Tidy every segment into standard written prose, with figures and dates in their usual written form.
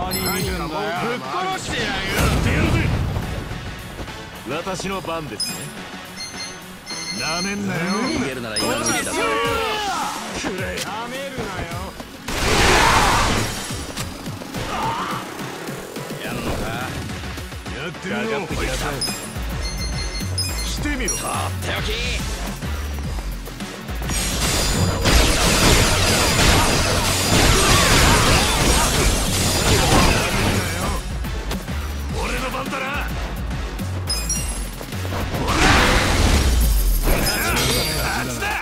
に見るんだよ。ぶっ殺してやるぜ。 私の番ですね。 なめんなよ。 逃げるなら今のうちだ。 くれ。やめるなよ。 やんのか。 やってみろ。こいつしてみろ。 とっておき。 俺の番だな。あっちだ。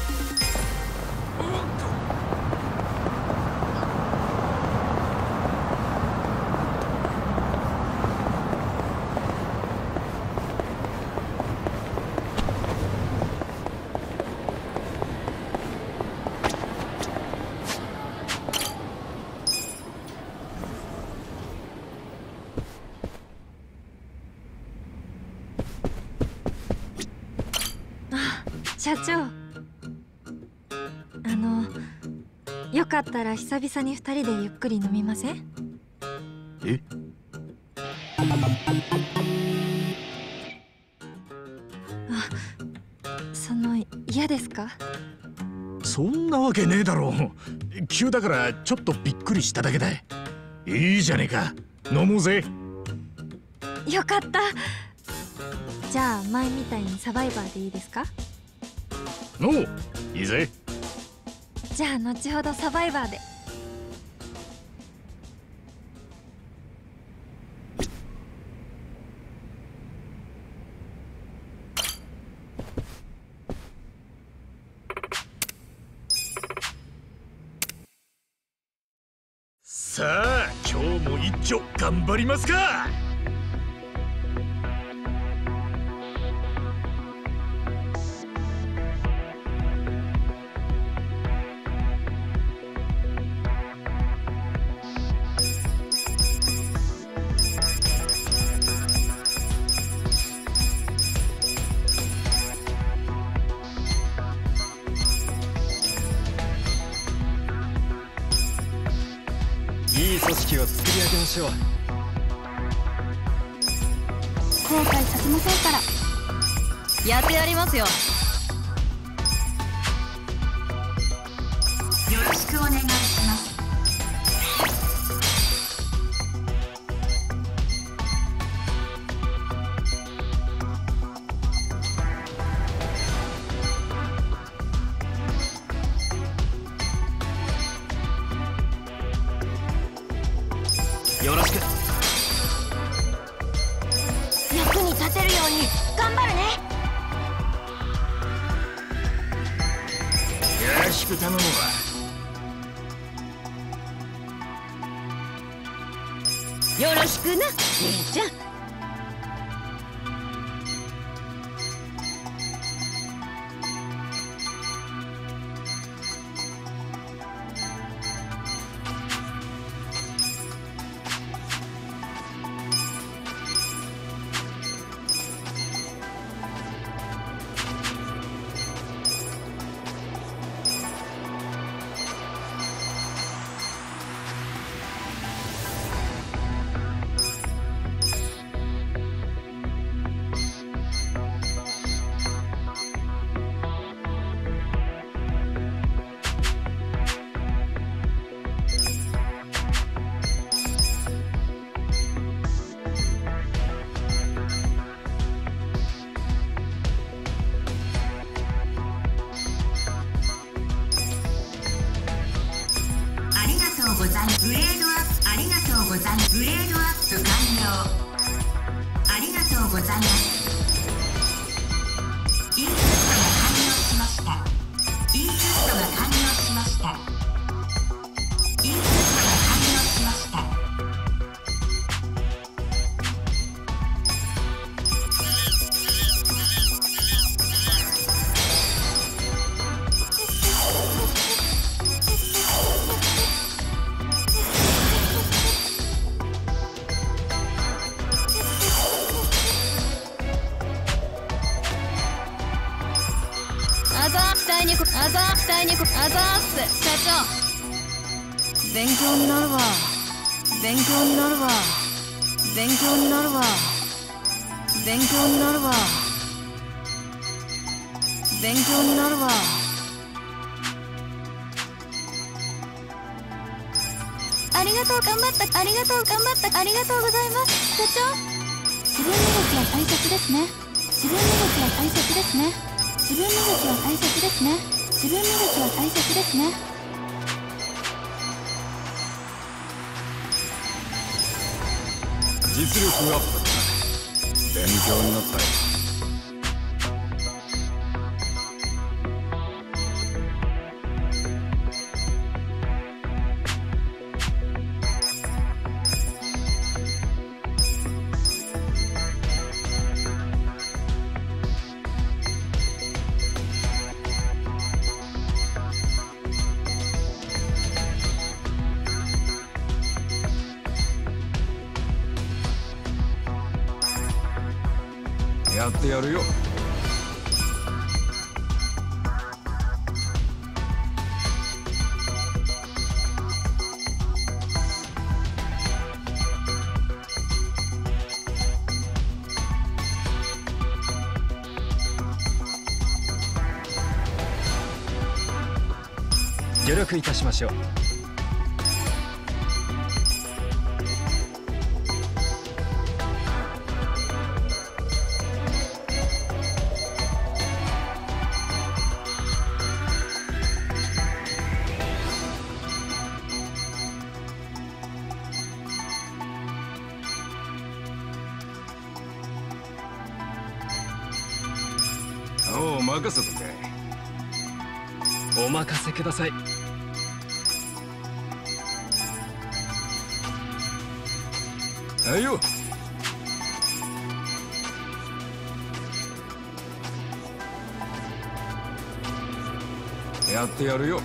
社長、よかったら久々に2人でゆっくり飲みません？ え？ 嫌ですか？ そんなわけねえだろう。急だからちょっとびっくりしただけだ。いいじゃねえか、飲もうぜ。 よかった。じゃあ前みたいにサバイバーでいいですか？ おう、いいぜ。 じゃあ後ほどサバイバーで。 さあ今日も一丁頑張りますか。 いい組織を作り上げましょう。 後悔させませんからやってやりますよ。 よろしくお願いします。 よろしく。 役に立てるように頑張るね。 よろしく頼むわ。 よろしくな、姉ちゃん。 グレードアップ、ありがとうございます。グレードアップ完了。ありがとうございます。インプットが完了しました。インプットが完了しました。インプットが完了しました。 あざーっす社長。勉強になるわ。 勉強になるわ。勉強になるわ。勉強になるわ。勉強になるわ。ありがとう、頑張った。ありがとう、頑張った。ありがとうございます。社長、自分磨きは大切ですね。自分磨きは大切ですね。自分磨きは大切ですね。自分磨きは大切ですね。 実力アップだ。勉強になったよ。やってやるよ。 助力いたしましょう。 おう、任せとけ。 お任せください。 はいよ。やってやるよ。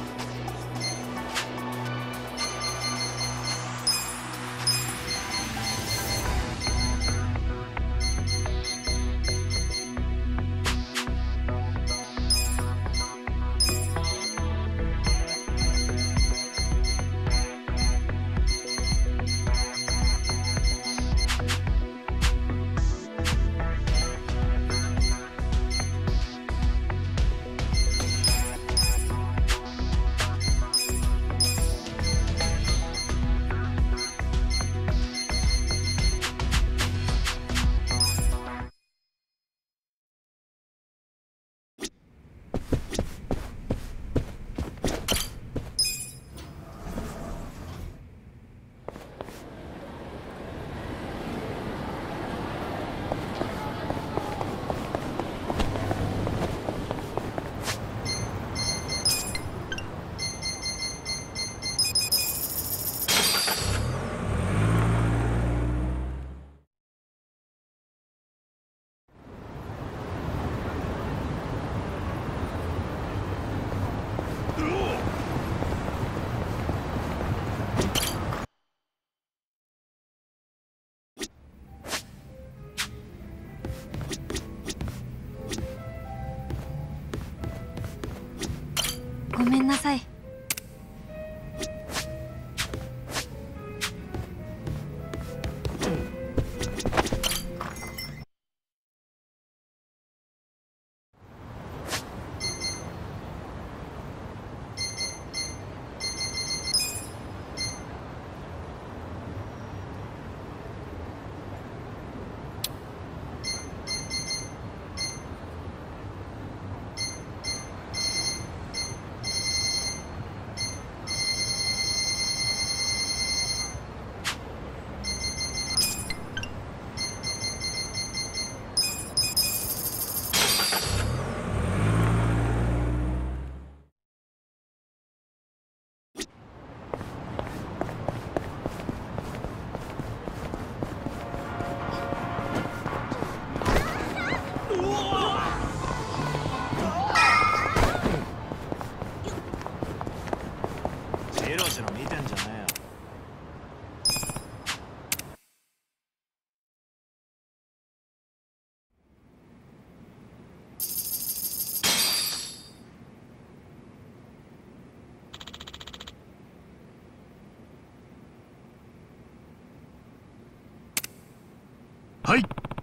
ごめんなさい。 はい。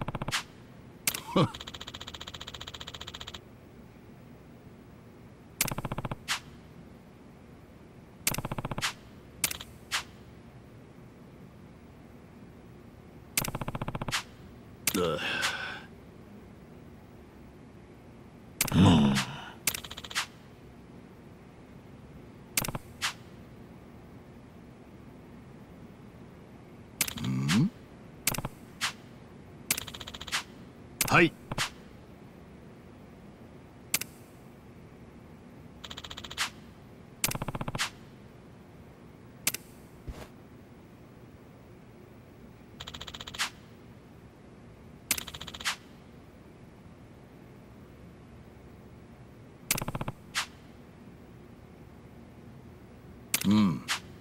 はい。 うん。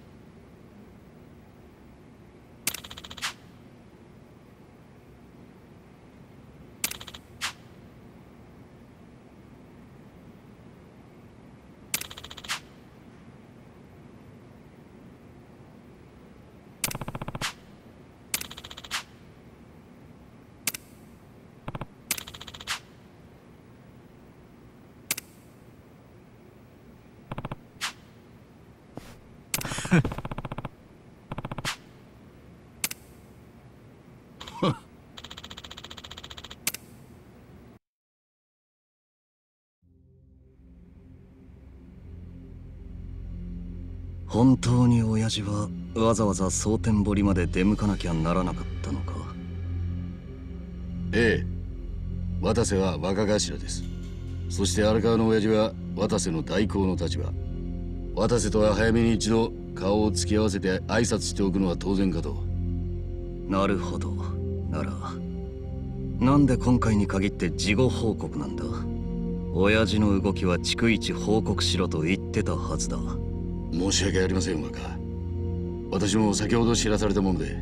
本当に親父はわざわざ蒼天堀まで出向かなきゃならなかったのか。 ええ、渡瀬は若頭です。そして荒川の親父は渡瀬の代行の立場。渡瀬とは早めに一度顔を突き合わせて挨拶しておくのは当然かと。 なるほど。ならなんで今回に限って事後報告なんだ。親父の動きは逐一報告しろと言ってたはずだ。 申し訳ありません、若。私も先ほど知らされたもんで。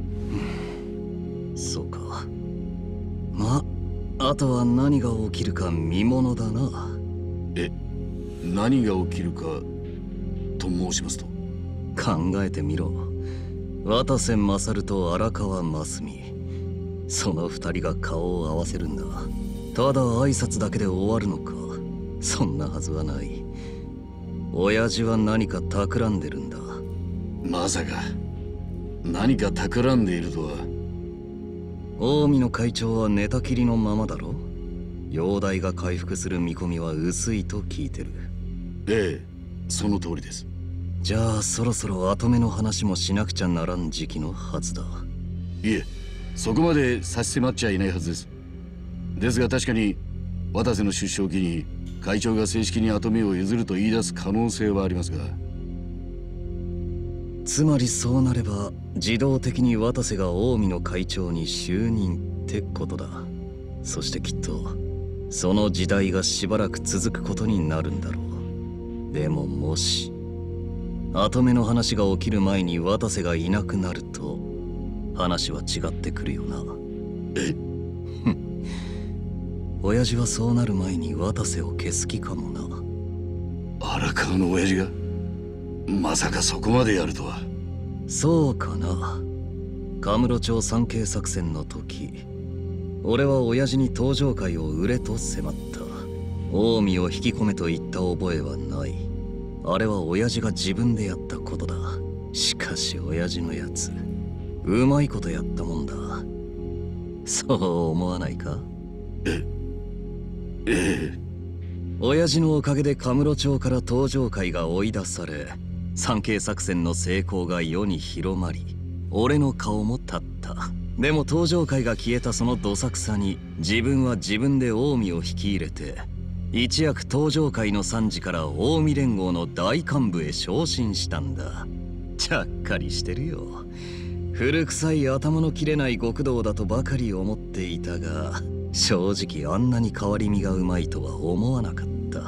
そうか。まあ、あとは何が起きるか見ものだな。 え、何が起きるかと申しますと。 考えてみろ。渡瀬勝と荒川真澄、その二人が顔を合わせるんだ。ただ挨拶だけで終わるのか。そんなはずはない。親父は何か企んでるんだ。 まさか何か企んでいるとは。 近江の会長は寝たきりのままだろ。容体が回復する見込みは薄いと聞いてる。 ええ、その通りです。 じゃあそろそろ跡目の話もしなくちゃならん時期のはずだ。 いえ、そこまで差し迫っちゃいないはずです。ですが確かに渡瀬の出所を機に会長が正式に跡目を譲ると言い出す可能性はありますが。 つまりそうなれば自動的に渡瀬が近江の会長に就任ってことだ。そしてきっとその時代がしばらく続くことになるんだろう。でももし跡目の話が起きる前に渡瀬がいなくなると話は違ってくるよな。 え親父はそうなる前に渡瀬を消す気かもな。 荒川の親父がまさかそこまでやるとは。 そうかな。カムロ町参詣作戦の時、俺は親父に登場会を売れと迫った。近江を引き込めと言った覚えはない。あれは親父が自分でやったことだ。しかし親父のやつうまいことやったもんだ。そう思わないか。親父のおかげでカムロ町から登場会が追い出され、参詣作戦の成功が世に広まり、俺の顔も立った。でも登場会が消えたそのどさくさに自分は自分で近江を引き入れて、一躍登場会の参事から近江連合の大幹部へ昇進したんだ。ちゃっかりしてるよ。古臭い頭の切れない極道だとばかり思っていたが、正直あんなに変わり身がうまいとは思わなかった。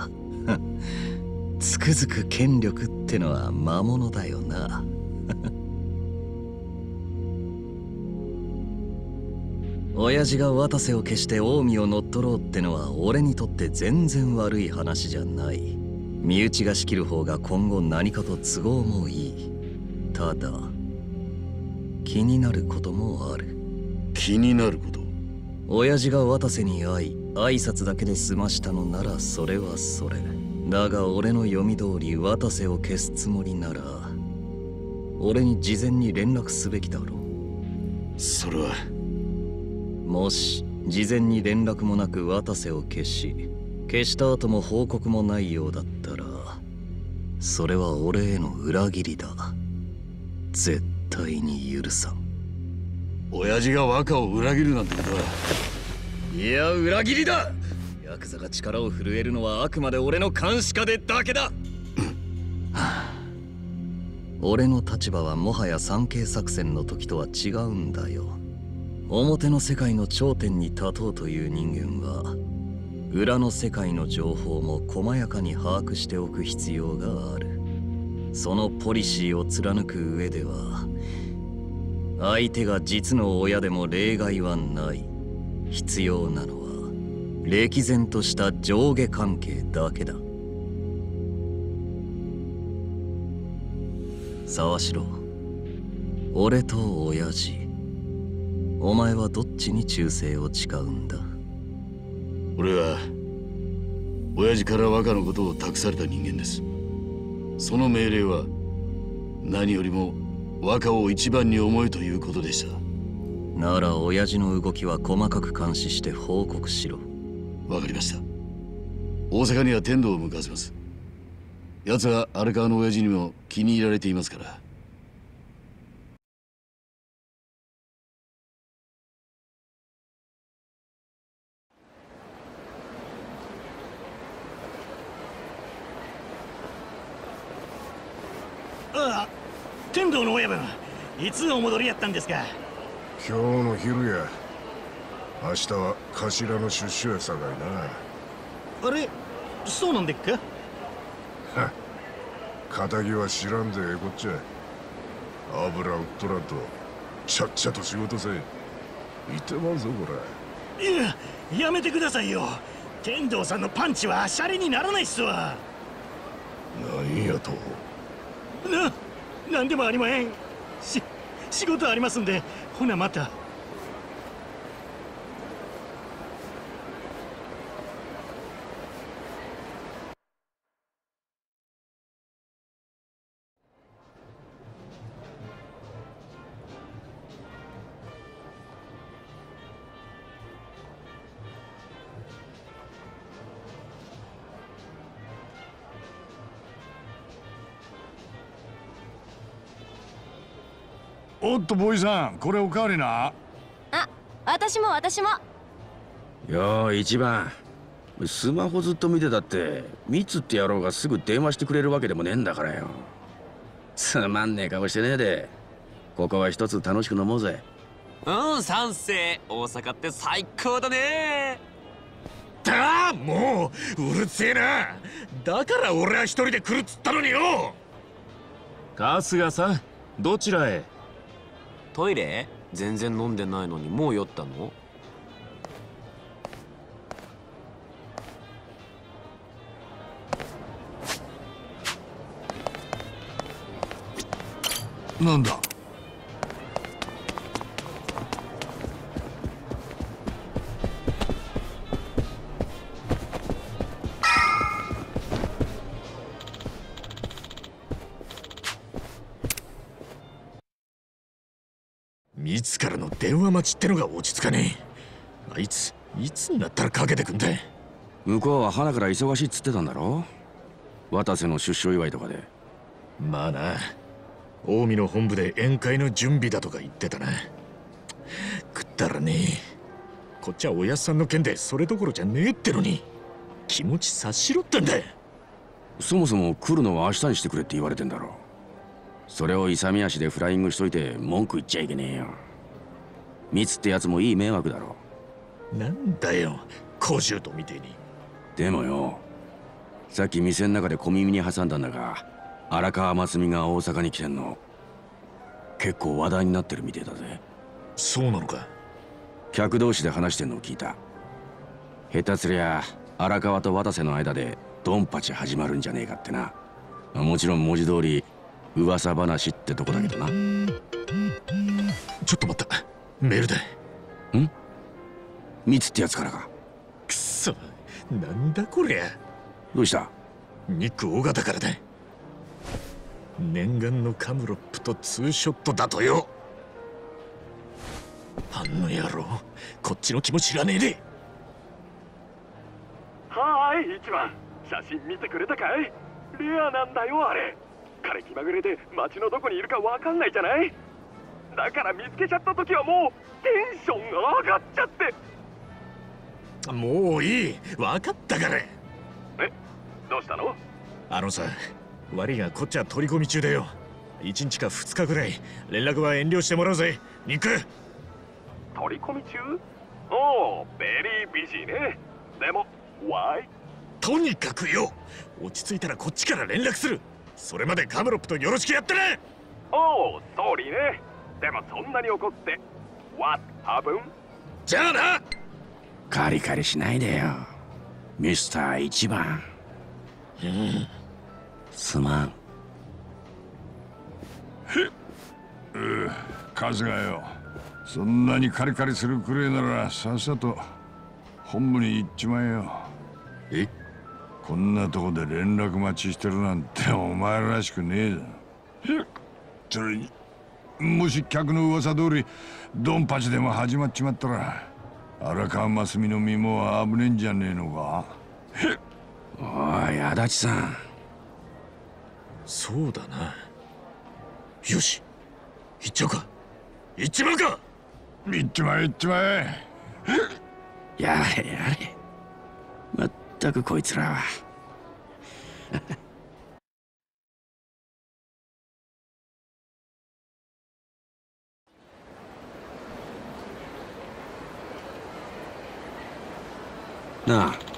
つくづく権力ってのは魔物だよな。親父が渡瀬を消して近江を乗っ取ろうってのは俺にとって全然悪い話じゃない。身内が仕切る方が今後何かと都合もいい。ただ気になることもある。 気になること。 親父が渡瀬に会い挨拶だけで済ましたのならそれはそれ。だが俺の読み通り渡瀬を消すつもりなら俺に事前に連絡すべきだろう。 それはもし事前に連絡もなく渡瀬を消した後も報告もないようだったらそれは俺への裏切りだ。絶対に許さん。 親父が若を裏切るなんてことは。 いや裏切りだ。ヤクザが力を震えるのはあくまで俺の監視下でだけだ。俺の立場はもはや三景作戦の時とは違うんだよ。表の世界の頂点に立とうという人間は裏の世界の情報も細やかに把握しておく必要がある。そのポリシーを貫く上では相手が実の親でも例外はない。必要なのは歴然とした上下関係だけだ。沢城、俺と親父、お前はどっちに忠誠を誓うんだ？ 俺は親父から若のことを託された人間です。その命令は何よりも若を一番に思えということでした。 なら親父の動きは細かく監視して報告しろ。 わかりました。大阪には天童を向かわせます。奴は荒川の親父にも気に入られていますから。 ああ、天童の親分、いつお戻りやったんですか？ 今日の昼や。明日は頭の出所やさかいな。 あれ、そうなんでっか？ はっ、仇は知らんでええこっちゃ。油売っとらんとちゃっちゃと仕事せえ。いてまんぞこれ。 いや、やめてくださいよ。天童さんのパンチはシャレにならないっすわ。 なんやと？ なんでもありまへん。仕事ありますんで、ほなまた。 おっとボーイさん、これおかわりな。 あ、私も。 よー一番、スマホずっと見てたってミツって野郎がすぐ電話してくれるわけでもねえんだからよ。つまんねえ顔してねえで、ここは一つ楽しく飲もうぜ。 うん、賛成。大阪って最高だね。 だあ、もううるせえな。だから俺は一人で来るっつったのによ。 春日さん、どちらへ？ トイレ？全然飲んでないのにもう酔ったの？ なんだ？ ミツからの電話待ちってのが落ち着かねえ。あいついつになったらかけてくんだ。 向こうは花から忙しいっつってたんだろ？渡瀬の出所祝いとかで。 まあな、近江の本部で宴会の準備だとか言ってたな。食ったらねえ。こっちはおやっさんの件でそれどころじゃねえってのに気持ち察しろってんだ。 そもそも来るのは明日にしてくれって言われてんだろ。それを勇み足でフライングしといて文句言っちゃいけねえよ。ミツってやつもいい迷惑だろ。 なんだよ、小姑みてえに。 でもよ、さっき店の中で小耳に挟んだんだが、荒川真澄が大阪に来てんの結構話題になってるみてえだぜ。 そうなのか？ 客同士で話してんのを聞いた。下手すりゃ荒川と渡瀬の間でドンパチ始まるんじゃねえかってな。もちろん文字通り噂話ってとこだけどな。 ちょっと待った、メールだ。 ミツってやつからか。 くそ、なんだこりゃ。 どうした？ ニック尾形からだ。念願のカムロップとツーショットだとよ。あの野郎、こっちの気も知らねえで。 はーい、一番写真見てくれたかい？レアなんだよあれ。彼気まぐれで街のどこにいるかわかんないじゃない。だから見つけちゃった時はもうテンションが上がっちゃって。 もういい、分かったから。 どうしたの？ あのさ、悪いがこっちは取り込み中だよ。1日か2日ぐらい連絡は遠慮してもらうぜ、ニック。 取り込み中？おお、ベリービジーね。でもワイ？ とにかくよ、落ち着いたらこっちから連絡する。それまでカムロップとよろしくやってね。 おお、ソーリーね。でもそんなに怒って What happened？ じゃあな。 カリカリしないでよ、ミスター一番。すまん。 春日よ、そんなにカリカリするくらいならさっさと本部に行っちまえよ。こんなとこで連絡待ちしてるなんてお前らしくねえだ。それにもし客の噂通りドンパチでも始まっちまったら荒川真澄の身も危ねえんじゃねえのか。 おい、足立さん。 そうだな。よし、行っちゃうか。行っちまうか。 行っちまえ行っちまえ。 やれやれ、まったくこいつらは。なあ、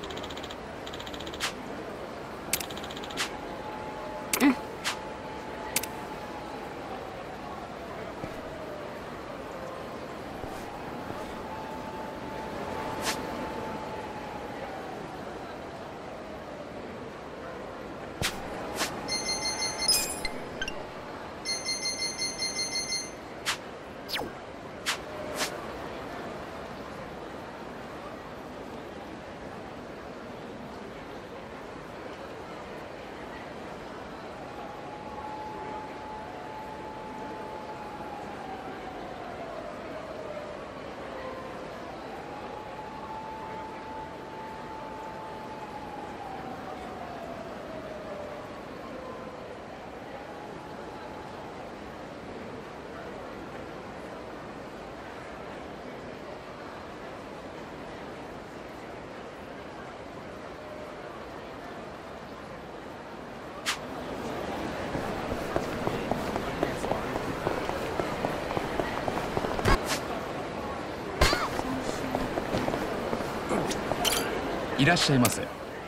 いらっしゃいませ。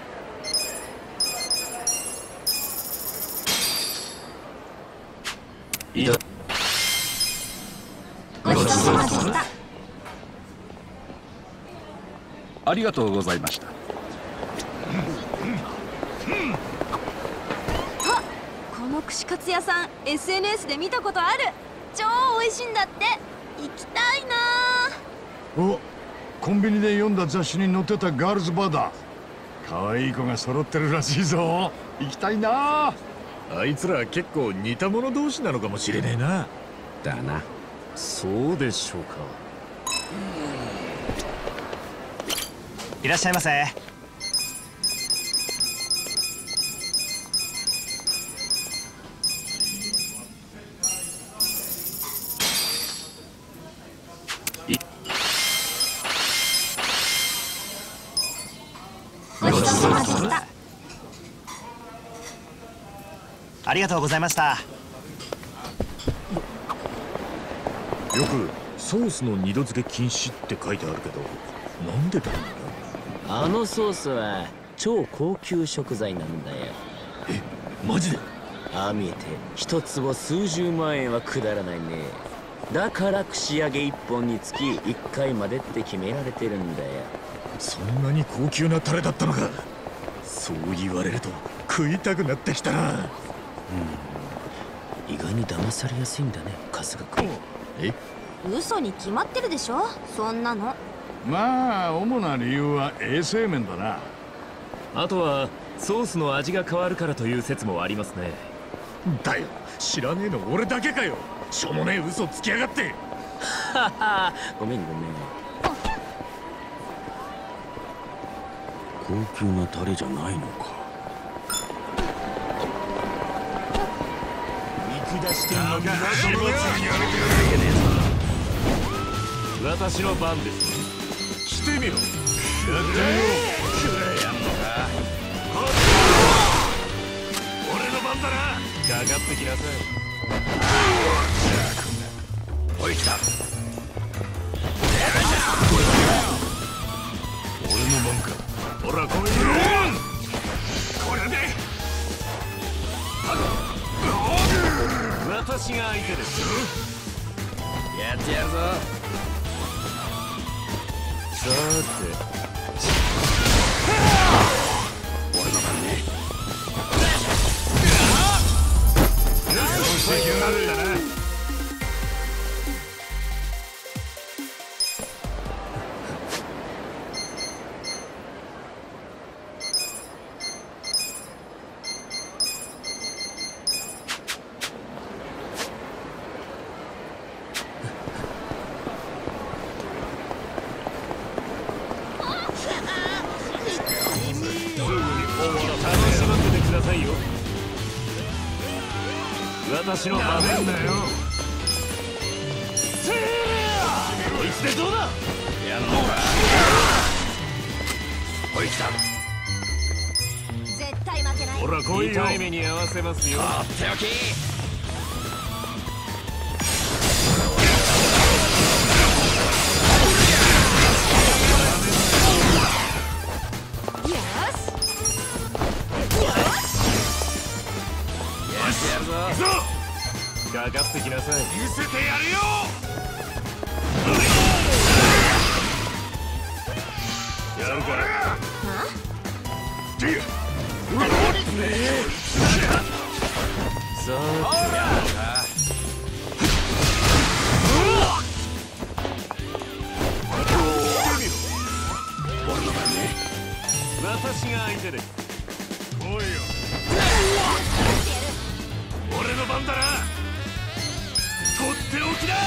ごちそうさまでした。 ありがとうございました。 あ、この串カツ屋さん SNS で見たことある。超美味しいんだって。行きたいな。 お、コンビニで読んだ雑誌に載ってたガールズバーだ。可愛い子が揃ってるらしいぞ。行きたいな。 あいつら結構似た者同士なのかもしれねえな。 だな。 そうでしょうか。 いらっしゃいませ。ありがとうございました。 よくソースの二度漬け禁止って書いてあるけど、なんでだろうな。あのソースは超高級食材なんだよ。 え、マジで？ ああ見えて一坪数十万円はくだらないね。だから串揚げ1本につき1回までって決められてるんだよ。 そんなに高級なタレだったのか。そう言われると食いたくなってきたな。 意外に騙されやすいんだね、春日君。 嘘に決まってるでしょ、そんなの。 まあ主な理由は衛生面だな。 あとはソースの味が変わるからという説もありますね。 だよ、知らねえの俺だけかよ。しょうもねえ嘘つきやがって。 ははごめん。 高級なタレじゃないのか。 見下してんのか。 私の番です。 してみろ。やってみろ。俺の番だな。 かかってきなさい。 おい来た。 俺の番か。ほら来いよ。これで私が相手です。 やってやるぞ。 さて俺の番ね。 そうしてなるんだな。私の場面だよ。こいつでどうだ。 やんのか。おい来た。 絶対負けない。 ほら来いよ。 痛い目に合わせますよ。 とっておき。 かかってきなさい。 見せてやるよ。やるか。 さあ私が相手です。 来いよ。俺の番だな。とっておきだ。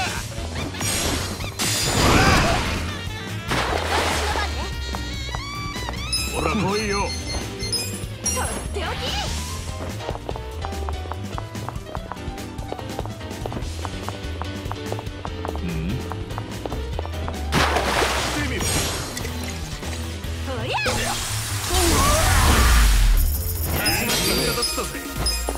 ほら来いよ。 とっておき。 してみろ。 おや。 始まったんだったぜ。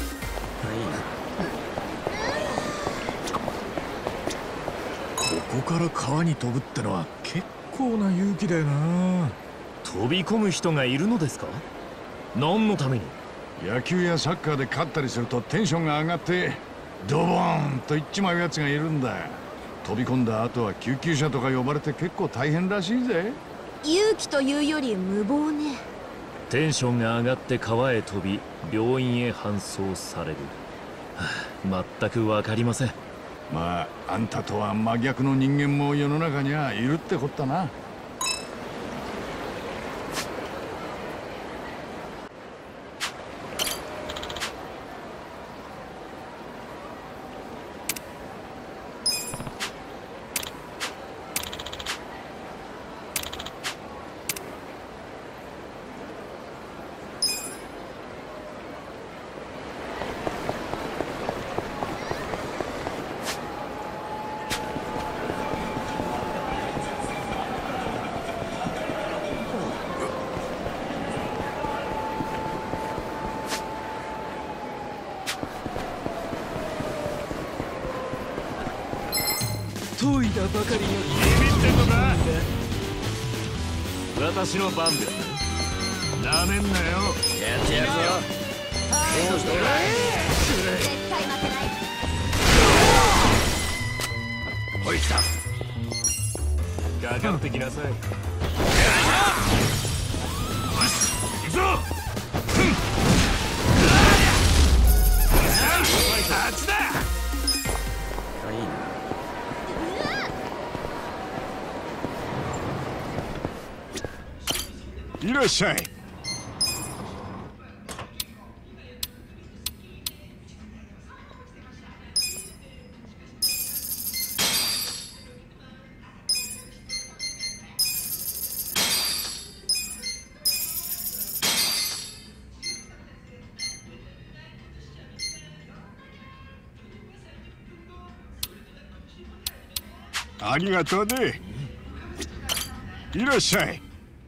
ここから川に飛ぶってのは結構な勇気だよな。 飛び込む人がいるのですか。何のために。 野球やサッカーで勝ったりするとテンションが上がってドボーンといっちまうやつがいるんだ。飛び込んだ後は救急車とか呼ばれて結構大変らしいぜ。 勇気というより無謀ね。 テンションが上がって川へ飛び病院へ搬送される。全く分かりません。 まああんたとは真逆の人間も世の中にはいるってこったな。 研いだばかりのビビってんのか。私の番です。 なめんなよ。 やってやるぞ。 絶対負けない。 おい来た。 かかってきなさい。 よし行くぞ。あっちだ。 いいな。 いらっしゃい。ありがとうね。いらっしゃい。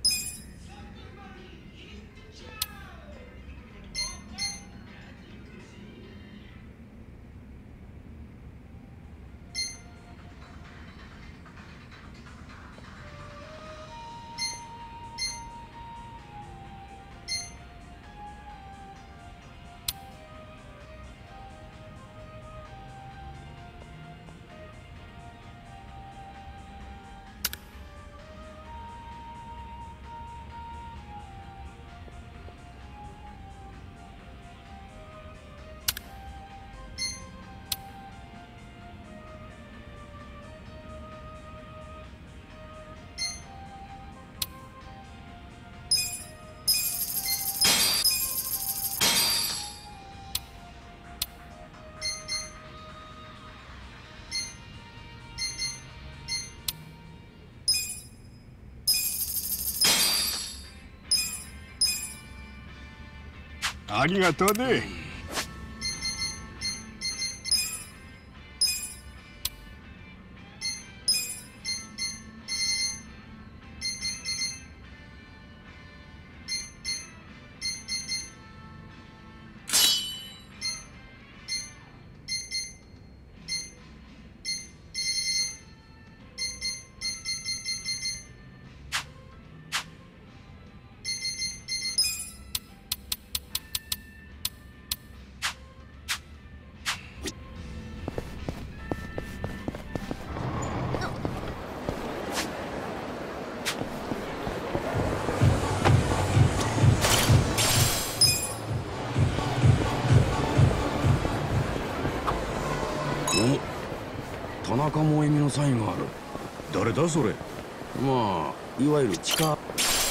ありがとうね。 田中萌実のサインがある。 誰だそれ。 まあいわゆる地下。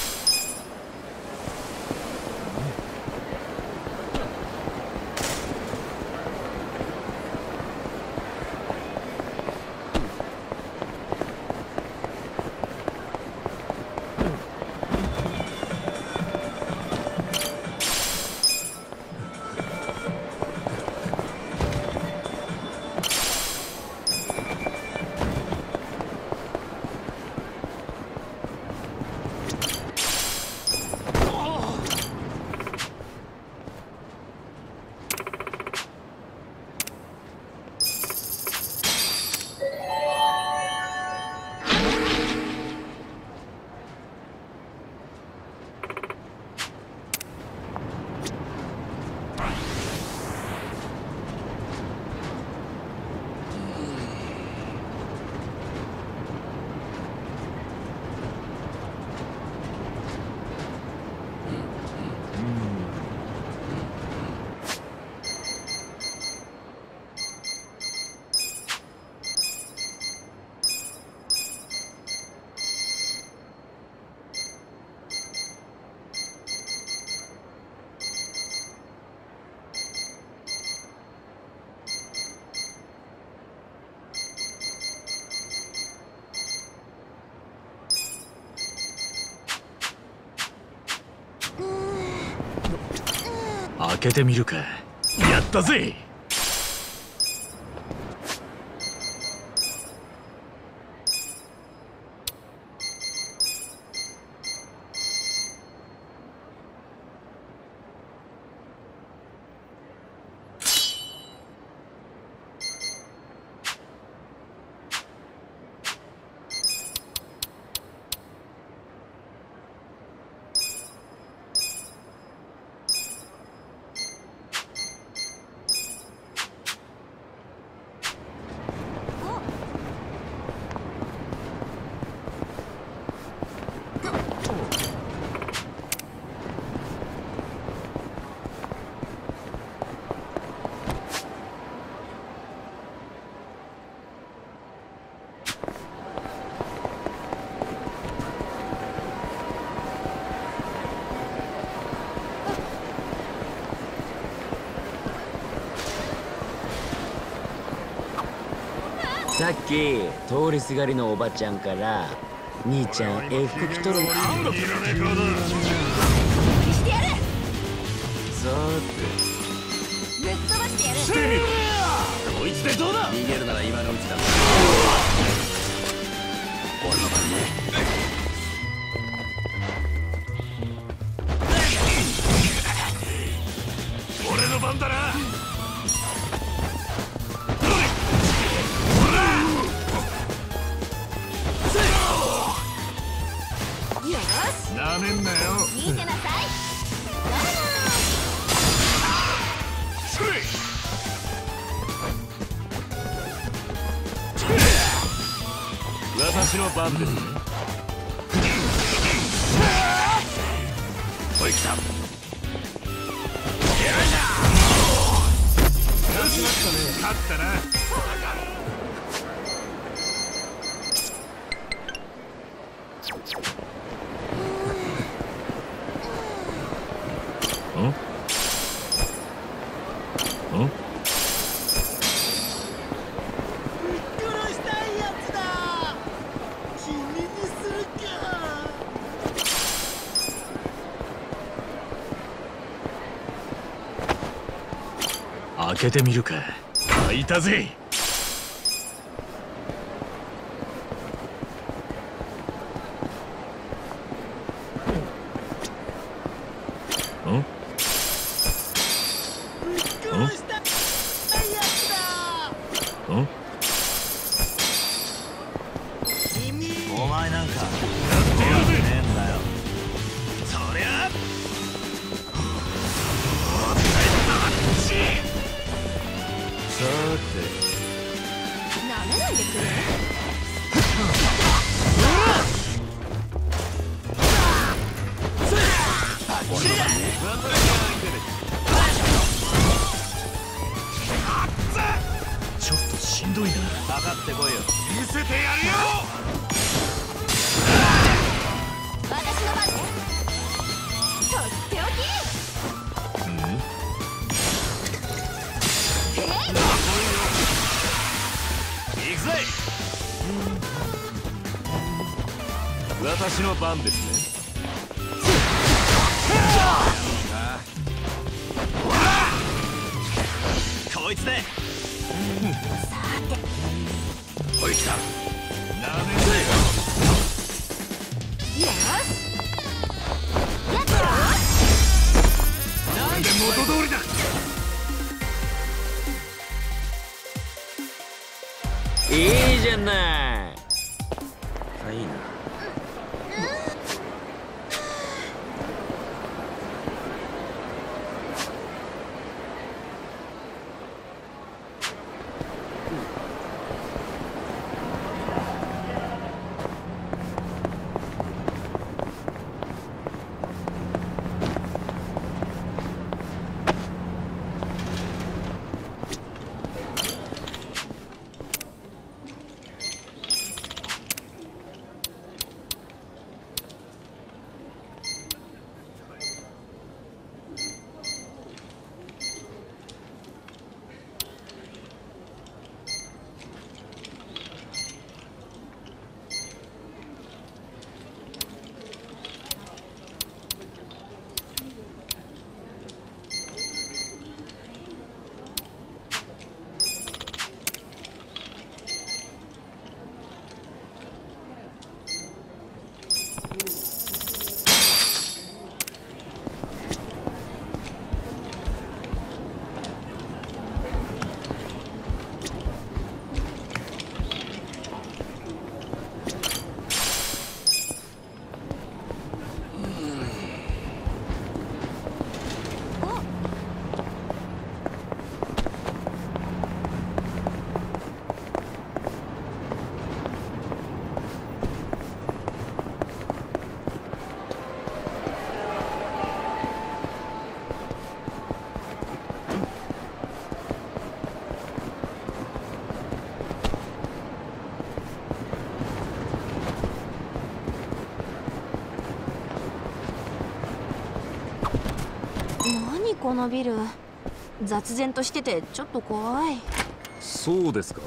開けてみるか。やったぜ。 さっき通りすがりのおばちゃんから兄ちゃん服着とるのなんだってしてやる。 さぶっ飛ばしてやる。 してみろ。こいつでどうだ。 逃げるなら今のうちだ。 俺の番ね。 俺の番だな。 よし。 なめんなよ。 見てなさい。 私の番ですね。 おい来た。 勝ったな。開けてみるか。開いたぜ。 お前なんかやってやるねえんだよ。 そりゃさなめないでくれ。 ちょっとしんどいな。 かかってこいよ。 見せてやるよ。 私の番ね。とっておき。 行くぜ。私の番ですね。 こいつで。 おい来た。 なめんなよ。 よし。やったろ。 なんで元通りだ。 いいじゃない。 いいな。 何このビル。雑然としててちょっと怖い。 そうですか。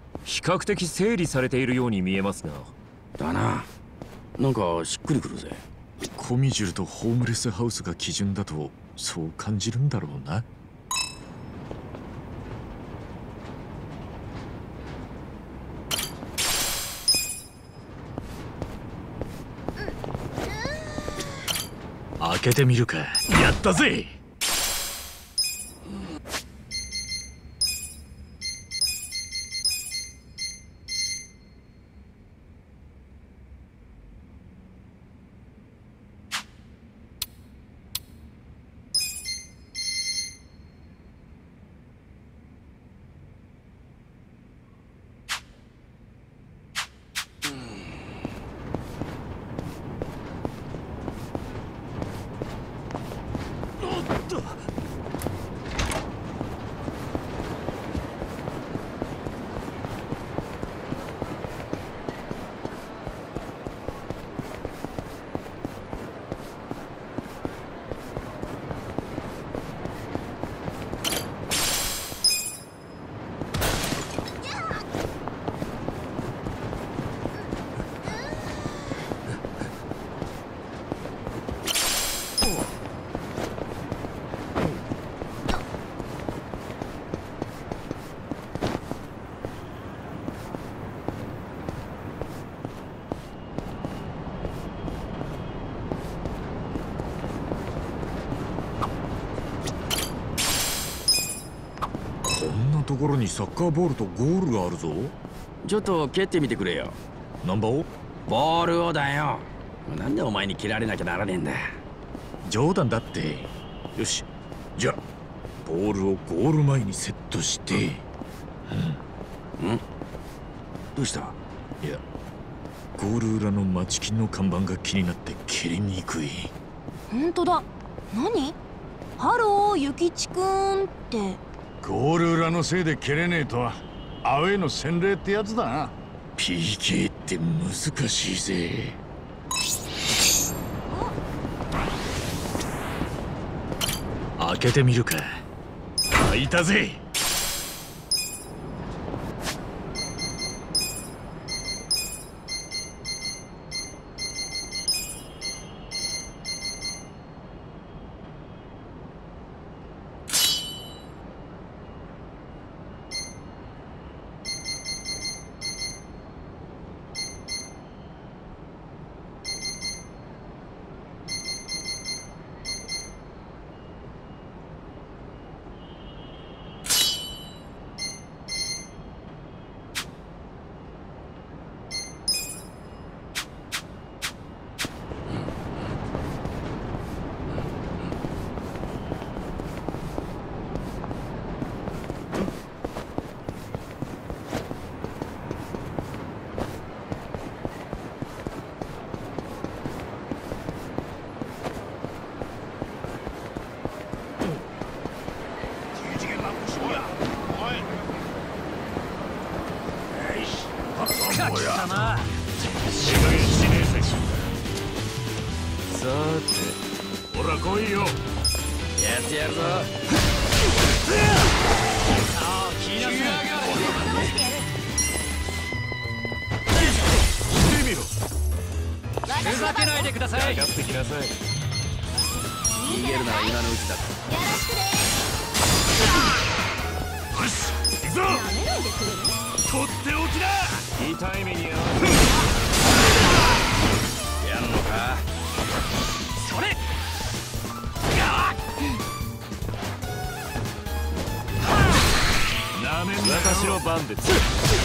比較的整理されているように見えますが。 だな。なんかしっくりくるぜ。 コミジュルとホームレスハウスが基準だとそう感じるんだろうな。開けてみるか。やったぜ。ところにサッカーボールとゴールがあるぞ。 ちょっと蹴ってみてくれよ。 ナンバーを？ ボールをだよ。なんでお前に蹴られなきゃならねえんだ。 冗談だって。よし、じゃあボールをゴール前にセットして。 どうした？ いや、ゴール裏の町金の看板が気になって蹴りにくい。 本当だ。何？ハロー、ゆきちくんって。 ゴール裏のせいで蹴れねえとはアウェイの洗礼ってやつだな。 PK って難しいぜ。開けてみるか。開いたぜ。ほら来いよ。やってやるぞ。してみろ。ふざけないでください。かかってきなさい。逃げるなら今のうちだ。よし、行くぞ。とっておきだ。痛い目に遭わせる。やんのか。それ。私の番です。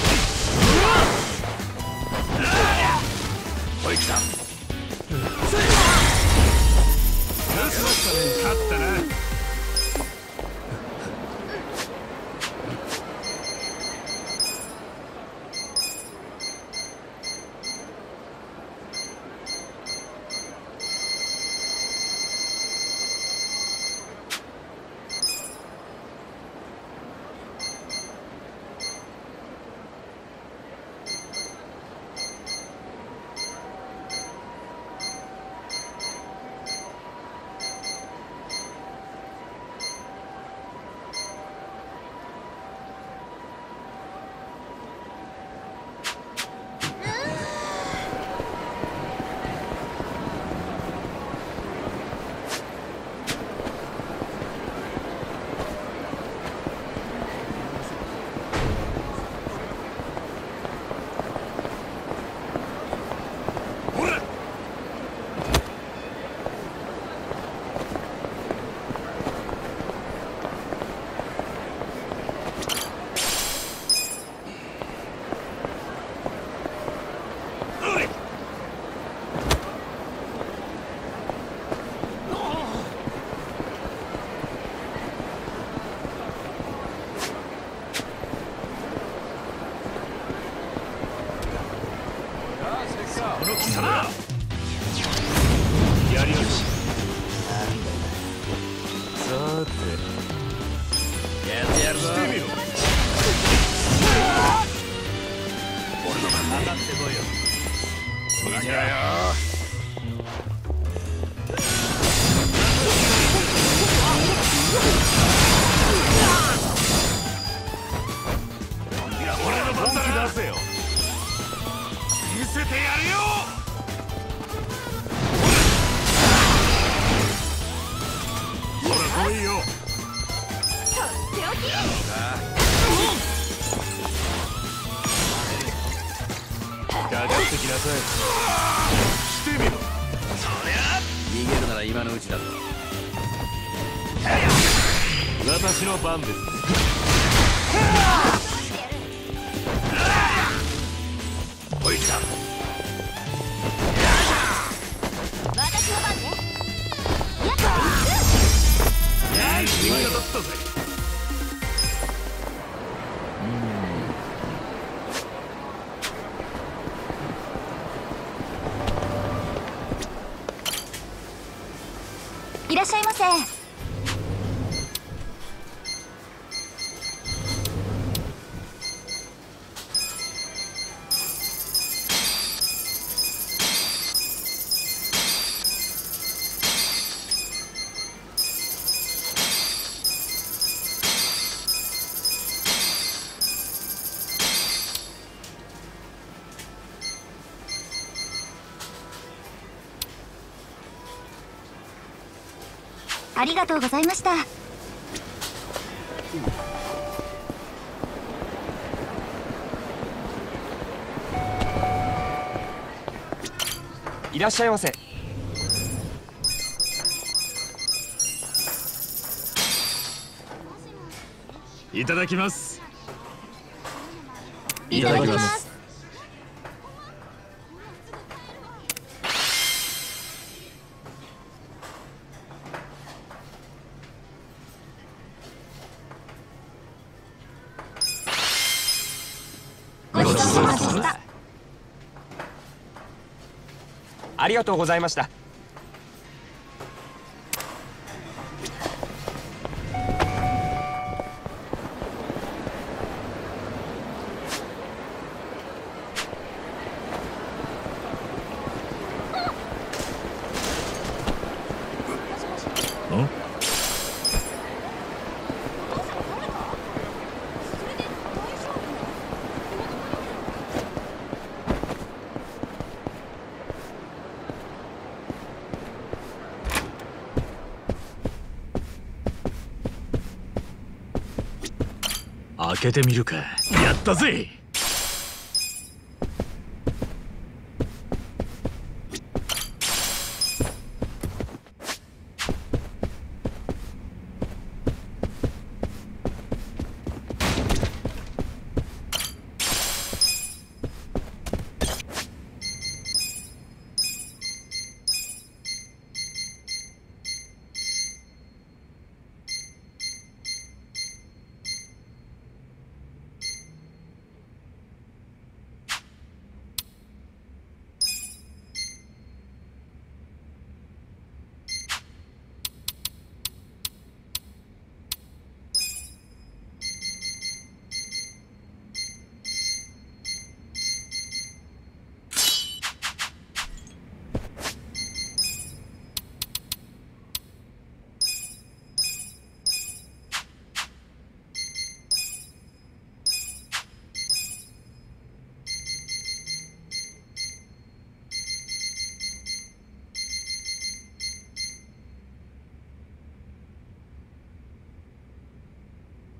おい来た。勝ったな。 この貴様やりよし。 さてやってやるぞ。 してみろ。 俺の番ね。 かかってこいよ。 見てろよ。 俺の番だな。出せよ。見せてやるよ。ほら来いよ。 やろうか。 かかってきなさい。 してみろ。 逃げるなら今のうちだぞ。 私の番です。 おい来た。 私の番ね。やっいい君がだったぜ。 いらっしゃいませ。ありがとうございました。 いらっしゃいませ。 いただきます。 いただきます。 ごちそうさまでした。 ありがとうございました。 開けてみるか。やったぜ。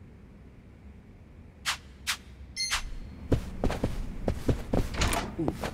うん。